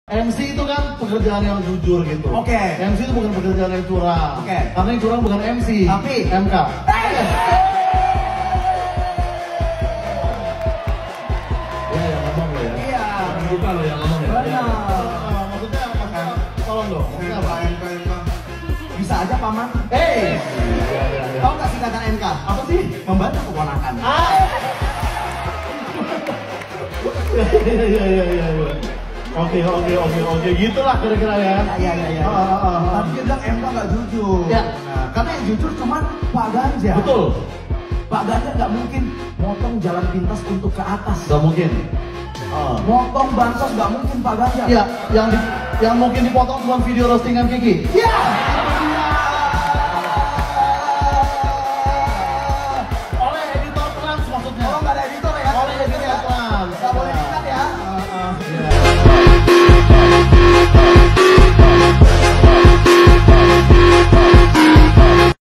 MC itu kan pekerjaan yang jujur gitu. Oke. MC itu bukan pekerjaan yang curang. Oke. Karena yang curang bukan MC, tapi MK. Iya, yang ngomong lo ya. Iya. Bukan lo yang ngomong ya. Benar. Maksudnya tolong dong. MK. Bisa aja paman. Tahu nggak singkatan MK? Apa sih? Membantu keponakan. Iya. Oke, gitulah kira-kira ya. Iya. Tapi dia bilang MK nggak jujur. Ya. Nah, karena yang jujur cuman Pak Ganjar. Betul. Pak Ganjar nggak mungkin motong jalan pintas untuk ke atas. Gak mungkin. Motong bansos nggak mungkin Pak Ganjar. Iya, yang mungkin dipotong cuma video roastingan Kiki. Iya.